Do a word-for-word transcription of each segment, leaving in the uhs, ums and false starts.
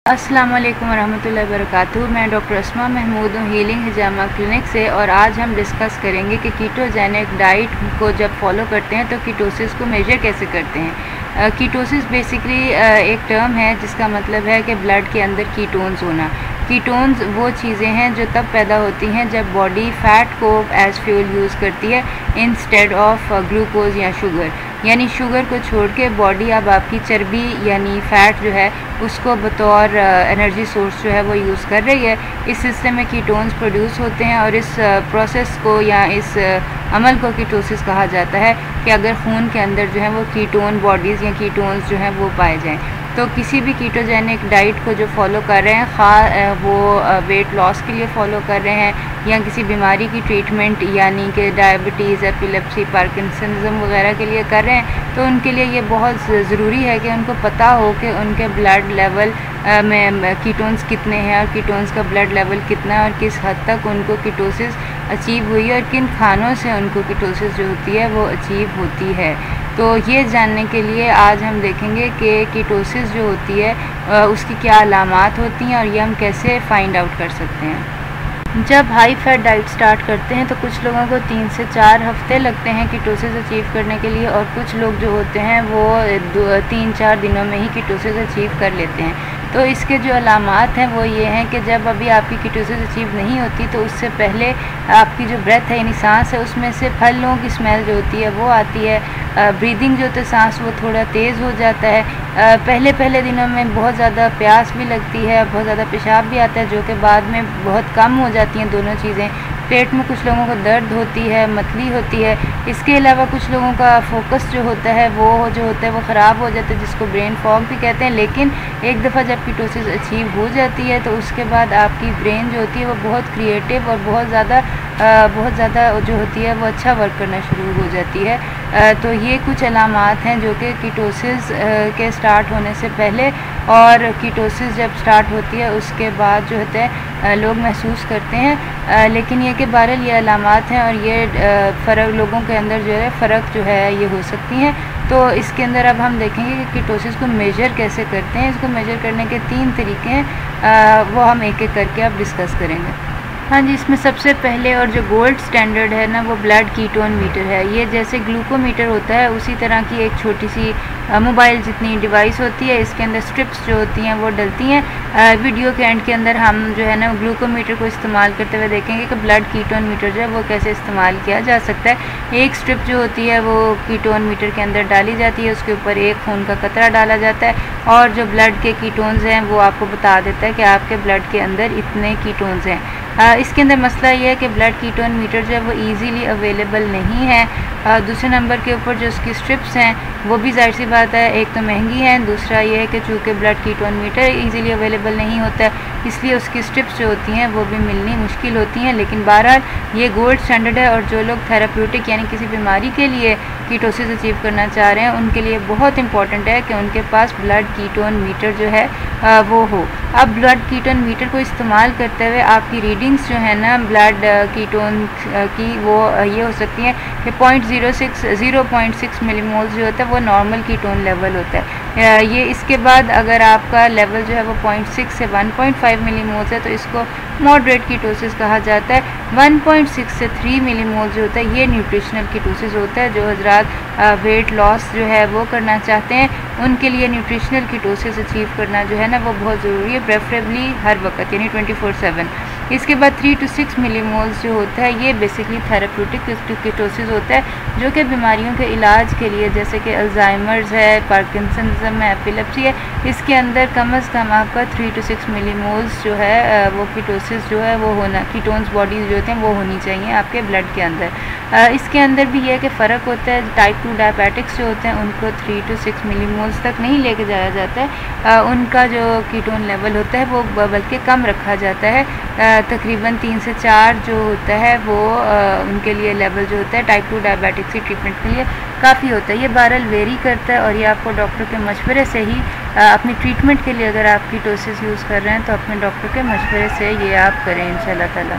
अस्सलाम वालेकुम वरहमतुल्लाहि वबरकातुहू। मैं डॉक्टर अस्मा महमूद हूँ हीलिंग हिजामा क्लिनिक से, और आज हम डिस्कस करेंगे कि कीटोजेनिक डाइट को जब फॉलो करते हैं तो कीटोसिस को मेजर कैसे करते हैं। कीटोसिस बेसिकली एक टर्म है जिसका मतलब है कि ब्लड के अंदर कीटोन्स होना। कीटोन्स वो चीज़ें हैं जो तब पैदा होती हैं जब बॉडी फ़ैट को एज फ्यूल यूज़ करती है इंस्टेड ऑफ ग्लूकोज या शुगर। यानी शुगर को छोड़ के बॉडी अब आपकी चर्बी यानी फ़ैट जो है उसको बतौर एनर्जी सोर्स जो है वो यूज़ कर रही है। इस सिस्टम में कीटोन्स प्रोड्यूस होते हैं और इस प्रोसेस को या इस अमल को कीटोसिस कहा जाता है कि अगर खून के अंदर जो है वो कीटोन बॉडीज़ या कीटोन्स जो हैं वो पाए जाएँ। तो किसी भी कीटोजेनिक डाइट को जो फॉलो कर रहे हैं, खा वो वेट लॉस के लिए फ़ॉलो कर रहे हैं या किसी बीमारी की ट्रीटमेंट यानी कि डायबिटीज़, एपिलेप्सी, पार्किंसनिज़म वगैरह के लिए कर रहे हैं, तो उनके लिए ये बहुत ज़रूरी है कि उनको पता हो कि उनके ब्लड लेवल में कीटोन्स कितने हैं और कीटोन्स का ब्लड लेवल कितना है और किस हद तक उनको कीटोसिस अचीव हुई है और किन खानों से उनको कीटोसिस जो होती है वो अचीव होती है। तो ये जानने के लिए आज हम देखेंगे कि कीटोसिस जो होती है उसकी क्या अलामात होती हैं और ये हम कैसे फाइंड आउट कर सकते हैं। जब हाई फैट डाइट स्टार्ट करते हैं तो कुछ लोगों को तीन से चार हफ्ते लगते हैं कीटोसिस अचीव करने के लिए, और कुछ लोग जो होते हैं वो दो तीन चार दिनों में ही कीटोसिस अचीव कर लेते हैं। तो इसके जो अलामात हैं वो ये हैं कि जब अभी आपकी कीटोसिस अचीव नहीं होती तो उससे पहले आपकी जो ब्रेथ है यानी सांस है उसमें से फलों की स्मेल जो होती है वो आती है। ब्रीदिंग जो होता है सांस वो थोड़ा तेज़ हो जाता है। आ, पहले पहले दिनों में बहुत ज़्यादा प्यास भी लगती है, बहुत ज़्यादा पेशाब भी आता है, जो कि बाद में बहुत कम हो जाती हैं दोनों चीज़ें। पेट में कुछ लोगों को दर्द होती है, मतली होती है। इसके अलावा कुछ लोगों का फोकस जो होता है वो जो होता है वो ख़राब हो जाता है, जिसको ब्रेन फॉग भी कहते हैं। लेकिन एक दफ़ा जब कीटोसिस अचीव हो जाती है तो उसके बाद आपकी ब्रेन जो होती है वो बहुत क्रिएटिव और बहुत ज़्यादा बहुत ज़्यादा जो होती है वो अच्छा वर्क करना शुरू हो जाती है। आ, तो ये कुछ अलामात हैं जो कि कीटोसिस के स्टार्ट होने से पहले और कीटोसिस जब स्टार्ट होती है उसके बाद जो होता है लोग महसूस करते हैं। आ, लेकिन ये कि बहरहाल ये अलामात हैं और ये फ़र्क लोगों के अंदर जो है फ़र्क जो है ये हो सकती हैं। तो इसके अंदर अब हम देखेंगे कि कीटोसिस को मेजर कैसे करते हैं। इसको मेजर करने के तीन तरीके हैं, आ, वो हम एक एक करके अब डिस्कस करेंगे। हाँ जी, इसमें सबसे पहले और जो गोल्ड स्टैंडर्ड है ना वो ब्लड कीटोन मीटर है। ये जैसे ग्लूकोमीटर होता है उसी तरह की एक छोटी सी मोबाइल जितनी डिवाइस होती है। इसके अंदर स्ट्रिप्स जो होती हैं वो डलती हैं। वीडियो के एंड के अंदर हम जो है ना ग्लूकोमीटर को इस्तेमाल करते हुए देखेंगे कि ब्लड कीटोन मीटर जो है वो कैसे इस्तेमाल किया जा सकता है। एक स्ट्रिप जो होती है वो कीटोन मीटर के अंदर डाली जाती है, उसके ऊपर एक खून का कतरा डाला जाता है और जो ब्लड के कीटोन्स हैं वो आपको बता देता है कि आपके ब्लड के अंदर इतने कीटोन्स हैं। आ, इसके अंदर मसला ये है कि ब्लड कीटोन मीटर जो है वो इजीली अवेलेबल नहीं है। आ, दूसरे नंबर के ऊपर जो उसकी स्ट्रिप्स हैं वो भी जाहिर सी बात है एक तो महंगी है, दूसरा ये है कि चूँकि blood ketone meter easily available नहीं होता है इसलिए उसकी स्ट्रिप्स जो होती हैं वो भी मिलनी मुश्किल होती हैं। लेकिन बहरहाल ये गोल्ड स्टैंडर्ड है और जो लोग थेराप्यूटिक यानी किसी बीमारी के लिए कीटोसिस अचीव करना चाह रहे हैं उनके लिए बहुत इंपॉर्टेंट है कि उनके पास ब्लड कीटोन मीटर जो है आ, वो हो। अब ब्लड कीटोन मीटर को इस्तेमाल करते हुए आपकी रीडिंग्स जो है ना ब्लड कीटोन की वो ये हो सकती हैं कि point zero six zero point six millimoles जो होता है वो नॉर्मल कीटोन लेवल होता है। ये इसके बाद अगर आपका लेवल जो है वो पॉइंट सिक्स से वन पॉइंट फाइव मिलीमोल्स है तो इसको मॉडरेट कीटोसिस कहा जाता है। वन पॉइंट सिक्स से थ्री मिलीमोल्स जो होता है ये न्यूट्रिशनल कीटोसिस होता है। जो हजरात वेट लॉस जो है वो करना चाहते हैं उनके लिए न्यूट्रिशनल कीटोसिस अचीव करना जो है ना वो बहुत ज़रूरी है, प्रेफरेबली हर वक्त यानी ट्वेंटी फोर सेवन। इसके बाद थ्री टू सिक्स मिलीमोल्स जो होता है ये बेसिकली थेराप्यूटिक कीटोसिस होता है जो कि बीमारियों के इलाज के लिए जैसे कि अल्जाइमर्स है, पार्किंसनिज़म है, एपिलेप्सी है, इसके अंदर कम अज़ कम आपका थ्री टू सिक्स मिलीमोल्स जो है वो कीटोसिस जो है वो होना कीटोन्स बॉडीज़ जो होते हैं वो होनी चाहिए आपके ब्लड के अंदर। इसके अंदर भी यह है कि फ़र्क होता है। टाइप टू डायबिटिक्स जो होते हैं उनको थ्री टू सिक्स मिलीमोल्स तक नहीं लेके जाया जाता है, उनका जो कीटोन लेवल होता है वो बल्कि कम रखा जाता है। तकरीबन तीन से चार जो होता है वो आ, उनके लिए लेवल जो होता है टाइप टू डायबिटिक्स की ट्रीटमेंट के लिए काफ़ी होता है। ये बहरहाल वेरी करता है और ये आपको डॉक्टर के मशवरे से ही आ, अपनी ट्रीटमेंट के लिए अगर आप कीटोसिस यूज़ कर रहे हैं तो अपने डॉक्टर के मशवरे से ये आप करें इंशाल्लाह ताला।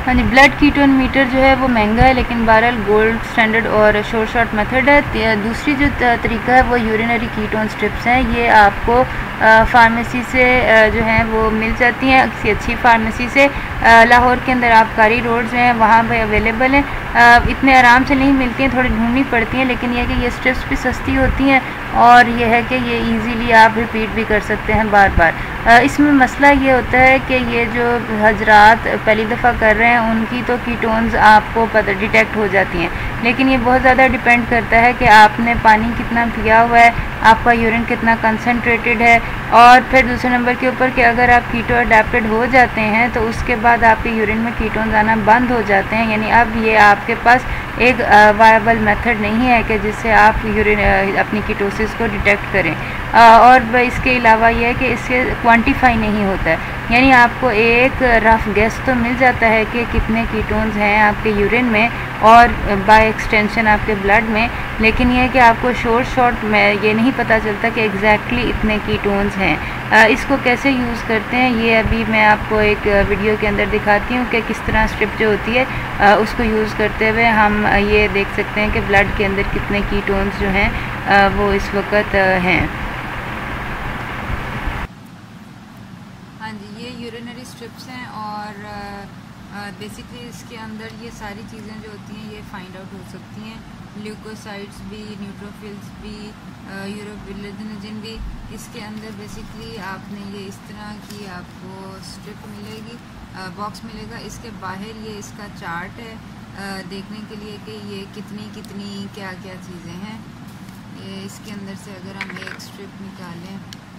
हाँ जी, ब्लड कीटोन मीटर जो है वो महंगा है, लेकिन बहरहाल गोल्ड स्टैंडर्ड और शॉर्ट शॉर्ट मेथड है। दूसरी जो तरीका है वो यूरिनरी कीटोन स्ट्रिप्स हैं। ये आपको फार्मेसी से जो है वो मिल जाती हैं, किसी अच्छी फार्मेसी से। लाहौर के अंदर आबकारी रोड्स हैं, वहाँ पे अवेलेबल हैं। इतने आराम से नहीं मिलती हैं, थोड़ी ढूंढनी पड़ती हैं, लेकिन यह कि ये स्ट्रिप्स भी सस्ती होती हैं और ये है कि ये इजीली आप रिपीट भी कर सकते हैं बार बार। इसमें मसला ये होता है कि ये जो हजरात पहली दफ़ा कर रहे हैं उनकी तो कीटोन्स आपको पता डिटेक्ट हो जाती हैं, लेकिन ये बहुत ज़्यादा डिपेंड करता है कि आपने पानी कितना पिया हुआ है, आपका यूरिन कितना कंसनट्रेटेड है, और फिर दूसरे नंबर के ऊपर कि अगर आप कीटो अडेप्टेड हो जाते हैं तो उसके बाद आपके यूरिन में कीटोन्स आना बंद हो जाते हैं। यानी अब ये आपके पास एक वायबल मेथड नहीं है कि जिससे आप यूरिन अपनी कीटोसिस को डिटेक्ट करें। और इसके अलावा ये है कि इससे क्वांटिफाई नहीं होता है, यानी आपको एक रफ गेस तो मिल जाता है कि कितने कीटोन्स हैं आपके यूरिन में और बाय एक्सटेंशन आपके ब्लड में, लेकिन यह है कि आपको शॉर्ट शॉर्ट में ये नहीं पता चलता कि एग्जैक्टली इतने कीटोन्स हैं। इसको कैसे यूज़ करते हैं ये अभी मैं आपको एक वीडियो के अंदर दिखाती हूँ कि किस तरह स्ट्रिप जो होती है उसको यूज़ करते हुए हम ये देख सकते हैं कि ब्लड के अंदर कितने कीटोन्स जो हैं वो इस वक्त हैं। हाँ जी, ये यूरिनरी स्ट्रिप्स हैं और बेसिकली इसके अंदर ये सारी चीज़ें जो होती हैं ये फाइंड आउट हो सकती हैं। ल्यूकोसाइड्स भी, न्यूट्रोफिल्स भी, यूरोबिलिजिन भी। इसके अंदर बेसिकली आपने ये इस तरह की आपको स्ट्रिप मिलेगी, बॉक्स मिलेगा। इसके बाहर ये इसका चार्ट है देखने के लिए कि ये कितनी कितनी क्या क्या चीज़ें हैं। ये इसके अंदर से अगर हम एक स्ट्रिप निकालें,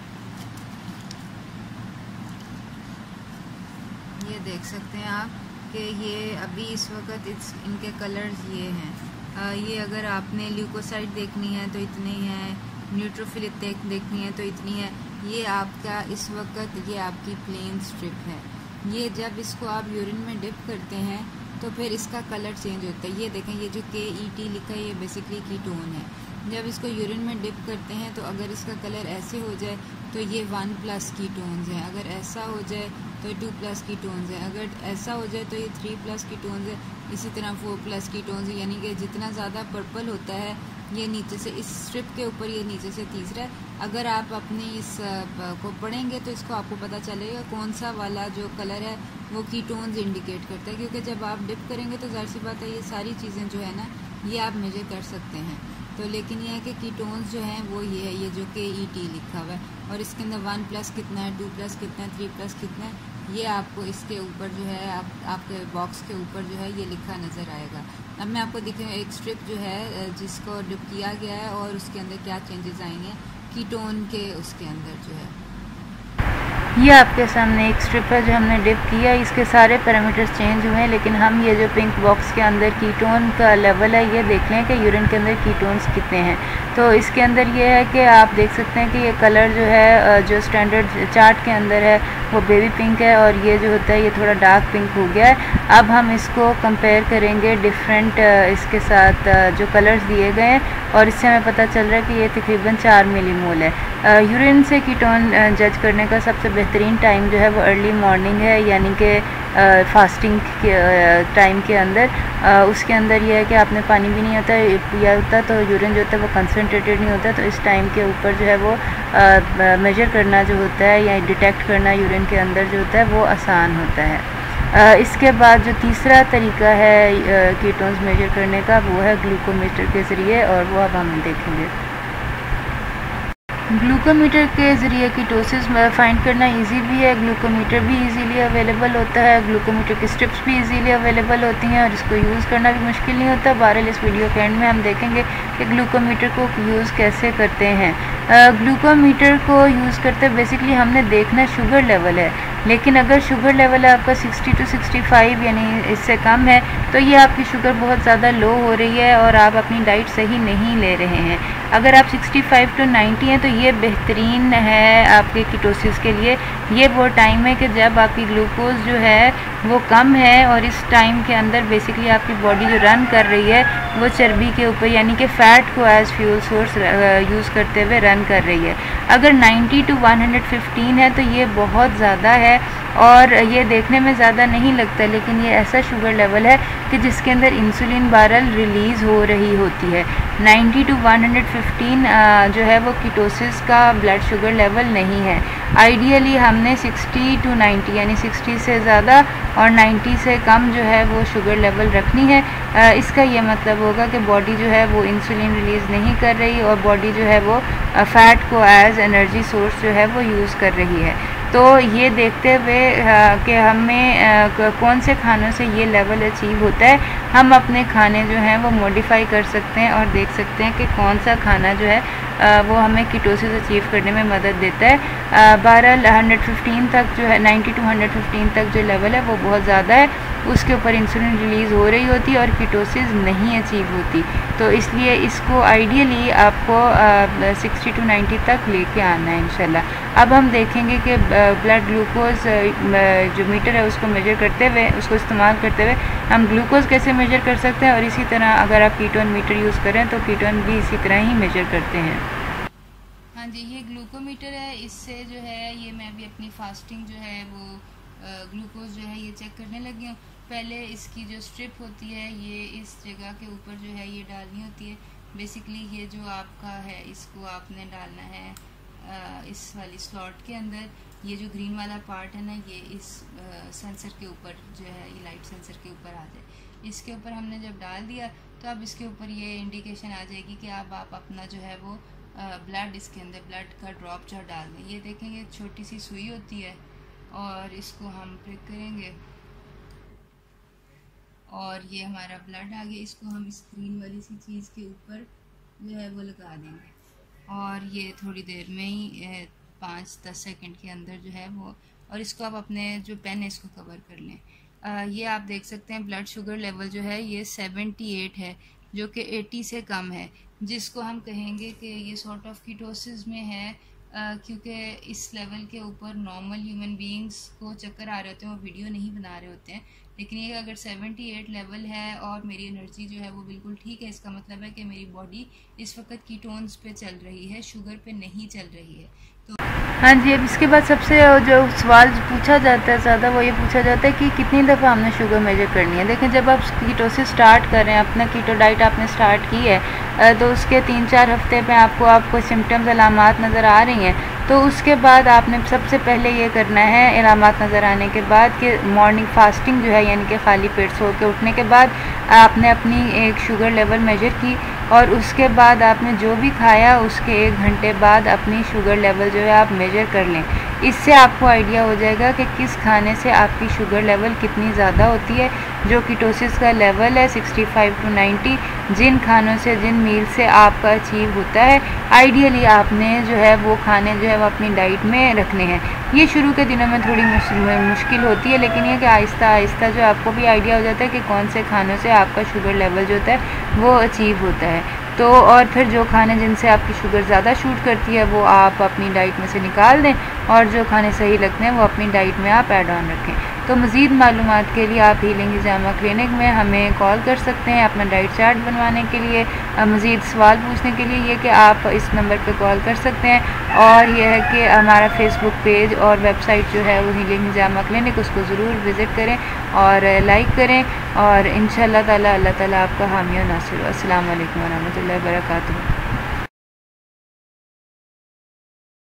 ये देख सकते हैं आप कि ये अभी इस वक्त इस इनके कलर्स ये हैं। आ, ये अगर आपने ल्यूकोसाइड देखनी है तो इतनी है, न्यूट्रोफिल देखनी है तो इतनी है। ये आपका इस वक्त ये आपकी प्लेन स्ट्रिप है। ये जब इसको आप यूरिन में डिप करते हैं तो फिर इसका कलर चेंज होता है। ये देखें, ये जो के ई टी लिखा है ये बेसिकली कीटोन है। जब इसको यूरिन में डिप करते हैं तो अगर इसका कलर ऐसे हो जाए तो ये वन प्लस कीटोन्स हैं, अगर ऐसा हो जाए तो टू प्लस कीटोन्स हैं, अगर ऐसा हो जाए तो ये थ्री प्लस कीटोन्स है, इसी तरह फोर प्लस कीटोन्स है। यानी कि जितना ज़्यादा पर्पल होता है ये नीचे से, इस स्ट्रिप के ऊपर ये नीचे से तीसरा है। अगर आप अपने इस को पढ़ेंगे तो इसको आपको पता चलेगा कौन सा वाला जो कलर है वो कीटोन्स इंडिकेट करता है, क्योंकि जब आप डिप करेंगे तो ज़ाहिर सी बात है ये सारी चीज़ें जो है ना ये आप मेजर कर सकते हैं। तो लेकिन ये है कि कीटोन्स जो हैं वो ये है, ये जो के ई टी लिखा हुआ है, और इसके अंदर वन प्लस कितना है, टू प्लस कितना है, थ्री प्लस कितना है, ये आपको इसके ऊपर जो है आप, आपके बॉक्स के ऊपर जो है ये लिखा नज़र आएगा। अब मैं आपको दिखाऊँ एक स्ट्रिप जो है जिसको डिप किया गया है और उसके अंदर क्या चेंजेस आएंगे कीटोन के उसके अंदर जो है। ये आपके सामने एक स्ट्रिप है जो हमने डिप किया, इसके सारे पैरामीटर्स चेंज हुए हैं, लेकिन हम ये जो पिंक बॉक्स के अंदर कीटोन का लेवल है ये देख लें कि यूरिन के अंदर कीटोन्स कितने हैं। तो इसके अंदर ये है कि आप देख सकते हैं कि ये कलर जो है जो स्टैंडर्ड चार्ट के अंदर है वो बेबी पिंक है, और ये जो होता है ये थोड़ा डार्क पिंक हो गया है। अब हम इसको कंपेयर करेंगे डिफरेंट इसके साथ जो कलर्स दिए गए हैं, और इससे हमें पता चल रहा है कि ये तकरीबन चार मिलीमोल है। यूरिन से कीटोन जज करने का सबसे बेहतरीन टाइम जो है वो अर्ली मॉर्निंग है, यानी कि फास्टिंग के टाइम के अंदर। आ, उसके अंदर यह है कि आपने पानी भी नहीं होता पिया होता तो यूरिन जो होता है वो कंसनट्रेटेड नहीं होता, तो इस टाइम के ऊपर जो है वो मेजर करना जो होता है या डिटेक्ट करना यूरिन के अंदर जो होता है वो आसान होता है। आ, इसके बाद जो तीसरा तरीका है कीटोन्स मेजर करने का वो है ग्लूकोमीटर के ज़रिए, और वो अब हम देखेंगे। ग्लूकोमीटर के ज़रिए कीटोसिस फाइंड करना इजी भी है, ग्लूकोमीटर भी इजीली अवेलेबल होता है, ग्लूकोमीटर की स्ट्रिप्स भी इजीली अवेलेबल होती हैं और इसको यूज़ करना भी मुश्किल नहीं होता। बहरहाल इस वीडियो के एंड में हम देखेंगे कि ग्लूकोमीटर को यूज़ कैसे करते हैं। ग्लूकोमीटर को यूज़ करते बेसिकली हमने देखना शुगर लेवल है, लेकिन अगर शुगर लेवल आपका सिक्सटी टू सिक्सटी फाइव यानी इससे कम है तो ये आपकी शुगर बहुत ज़्यादा लो हो रही है और आप अपनी डाइट सही नहीं ले रहे हैं। अगर आप सिक्सटी फाइव टू नाइंटी हैं तो ये बेहतरीन है आपके कीटोसिस के लिए। ये वो टाइम है कि जब आपकी ग्लूकोज जो है वो कम है, और इस टाइम के अंदर बेसिकली आपकी बॉडी जो रन कर रही है वो चर्बी के ऊपर यानी कि फ़ैट को एज फ्यूल सोर्स यूज़ करते हुए रन कर रही है। अगर नाइंटी टू वन फिफ्टीन है तो ये बहुत ज़्यादा है, है और ये देखने में ज़्यादा नहीं लगता, लेकिन ये ऐसा शुगर लेवल है कि जिसके अंदर इंसुलिन बारल रिलीज़ हो रही होती है। नाइंटी टू वन फिफ्टीन जो है वो कीटोसिस का ब्लड शुगर लेवल नहीं है। आइडियली हमने सिक्सटी टू नाइंटी यानी सिक्सटी से ज़्यादा और नाइंटी से कम जो है वो शुगर लेवल रखनी है। आ, इसका ये मतलब होगा कि बॉडी जो है वो इंसुलिन रिलीज़ नहीं कर रही और बॉडी जो है वो फ़ैट को एज एनर्जी सोर्स जो है वो यूज़ कर रही है। तो ये देखते हुए कि हमें कौन से खानों से ये लेवल अचीव होता है, हम अपने खाने जो हैं वो मॉडिफाई कर सकते हैं और देख सकते हैं कि कौन सा खाना जो है वो हमें कीटोसिस अचीव करने में मदद देता है। बहरहाल वन फिफ्टीन तक जो है नाइंटी टू वन फिफ्टीन तक जो लेवल है वो बहुत ज़्यादा है, उसके ऊपर इंसुलिन रिलीज़ हो रही होती है और कीटोसिस नहीं अचीव होती। तो इसलिए इसको आइडियली आपको सिक्सटी टू नाइंटी तक लेके आना है इंशाल्लाह। अब हम देखेंगे कि ब्लड ग्लूकोज जो मीटर है उसको मेजर करते हुए, उसको इस्तेमाल करते हुए हम ग्लूकोज कैसे मेजर कर सकते हैं, और इसी तरह अगर आप कीटोन मीटर यूज़ करें तो कीटोन भी इसी तरह ही मेजर करते हैं। हाँ जी, ये ग्लूकोमीटर है। इससे जो है ये मैं भी अपनी फास्टिंग जो है वो ग्लूकोज जो है ये चेक करने लगी हूँ। पहले इसकी जो स्ट्रिप होती है ये इस जगह के ऊपर जो है ये डालनी होती है। बेसिकली ये जो आपका है इसको आपने डालना है आ, इस वाली स्लॉट के अंदर। ये जो ग्रीन वाला पार्ट है ना ये इस सेंसर के ऊपर जो है ये लाइट सेंसर के ऊपर आ जाए। इसके ऊपर हमने जब डाल दिया तो अब इसके ऊपर ये इंडिकेशन आ जाएगी कि अब आप अपना जो है वो ब्लड इसके अंदर ब्लड का ड्रॉप जो डाल दें। ये देखेंगे छोटी सी सुई होती है और इसको हम प्रिक करेंगे और ये हमारा ब्लड आ गया। इसको हम स्क्रीन वाली सी चीज़ के ऊपर जो है वो लगा देंगे और ये थोड़ी देर में ही पाँच दस सेकंड के अंदर जो है वो, और इसको आप अपने जो पेन है इसको कवर कर लें। आ, ये आप देख सकते हैं ब्लड शुगर लेवल जो है ये सेवेंटी एट है, जो कि एटी से कम है, जिसको हम कहेंगे कि ये सॉर्ट ऑफ कीटोसिस में है। क्योंकि इस लेवल के ऊपर नॉर्मल ह्यूमन बीइंग्स को चक्कर आ रहे होते हैं, वो वीडियो नहीं बना रहे होते हैं। लेकिन ये अगर सेवेंटी एट लेवल है और मेरी एनर्जी जो है वो बिल्कुल ठीक है, इसका मतलब है कि मेरी बॉडी इस वक्त कीटोन्स पे चल रही है, शुगर पे नहीं चल रही है। तो हाँ जी, अब इसके बाद सबसे जो सवाल पूछा जाता है ज़्यादा वो ये पूछा जाता है कि कितनी दफ़ा हमने शुगर मेजर करनी है। देखें, जब आप कीटोसिस स्टार्ट कर रहे हैं, अपना कीटो डाइट आपने स्टार्ट की है तो उसके तीन चार हफ्ते पे आपको आपको सिम्टम्स अलामात नज़र आ रही हैं, तो उसके बाद आपने सबसे पहले ये करना है अलामात नज़र आने के बाद कि मॉर्निंग फास्टिंग जो है यानी कि खाली पेट सो के उठने के बाद आपने अपनी एक शुगर लेवल मेजर की और उसके बाद आपने जो भी खाया उसके एक घंटे बाद अपनी शुगर लेवल जो है आप मेजर कर लें। इससे आपको आइडिया हो जाएगा कि किस खाने से आपकी शुगर लेवल कितनी ज़्यादा होती है। जो कीटोसिस का लेवल है सिक्सटी फाइव टू नाइंटी, जिन खानों से जिन मील से आपका अचीव होता है, आइडियली आपने जो है वो खाने जो है वो अपनी डाइट में रखने हैं। ये शुरू के दिनों में थोड़ी मुश्किल होती है, लेकिन ये कि आहिस्ता आहिस्ता जो आपको भी आइडिया हो जाता है कि कौन से खानों से आपका शुगर लेवल जो होता है वो अचीव होता है। तो और फिर जो खाने जिनसे आपकी शुगर ज़्यादा शूट करती है वो आप अपनी डाइट में से निकाल दें और जो खाने सही लगते हैं वो अपनी डाइट में आप ऐड ऑन रखें। तो मज़ीद मालूमात के लिए आप हीलिंग हिजामा क्लिनिक में हमें कॉल कर सकते हैं अपना डाइट चार्ट बनवाने के लिए। मज़ीद सवाल पूछने के लिए ये कि आप इस नंबर पर कॉल कर सकते हैं। और यह है कि हमारा फेसबुक पेज और वेबसाइट जो है वो हीलिंग हिजामा क्लिनिक, उसको ज़रूर विज़िट करें और लाइक करें और इंशाअल्लाह ताला अल्लाह ताला आपका हामी और नासिर हो। अस्सलाम वालेकुम व रहमतुल्लाहि व बरकातुहू।